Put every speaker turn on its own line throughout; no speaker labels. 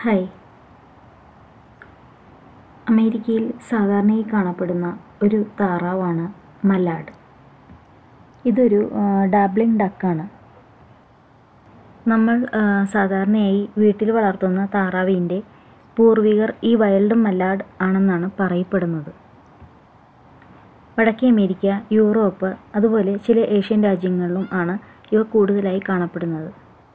Hi. അമേരിക്കയിൽ സാധാരണയായി കാണപ്പെടുന്ന ഒരു താറാവാണ് മല്ലാർഡ്. ഇതൊരു ഡാബ്ലിംഗ് ഡക്കാണ്. നമ്മൾ സാധാരണയായി വീട്ടിൽ വളർത്തുന്ന താറാവിൻ്റെ പൂർവികർ ഈ വൈൽഡ് മല്ലാർഡ് ആണെന്നാണ് പറയപ്പെടുന്നത്. വടക്കേ അമേരിക്ക, യൂറോപ്പ്, അതുപോലെ ചില ഏഷ്യൻ രാജ്യങ്ങളിലും ആണ് ഇവ കൂടുതലായി കാണപ്പെടുന്നത്.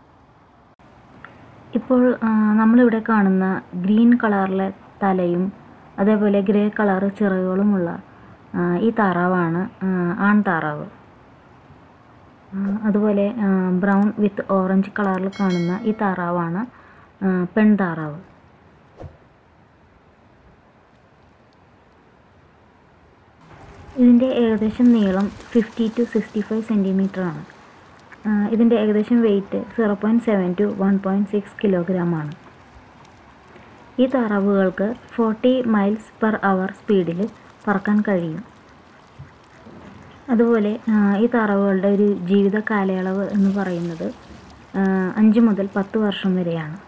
ഇപ്പോൾ നമ്മളിവിടെ കാണുന്ന ഗ്രീൻ കളറിലെ തലയും അതേപോലെ ഗ്രേ കളർ ചിറകുകളുമുള്ള ഈ താറാവാണ് ആൺതാറാവ്. അതുപോലെ ബ്രൗൺ വിത്ത് ഓറഞ്ച് കളറിൽ കാണുന്ന ഈ താറാവാണ് പെൺതാറാവ്. ഇതിൻ്റെ ഏകദേശം നീളം 50 to 65 സെൻറ്റിമീറ്ററാണ്. ഇതിൻ്റെ ഏകദേശം വെയ്റ്റ് 0.7 to 1.6 കിലോഗ്രാമാണ്. ഈ താറാവുകൾക്ക് 40 മൈൽസ് പെർ അവർ സ്പീഡിൽ പറക്കാൻ കഴിയും. അതുപോലെ ഈ താറാവുകളുടെ ഒരു ജീവിത കാലയളവ് എന്ന് പറയുന്നത് 5 മുതൽ 10 വർഷം വരെയാണ്.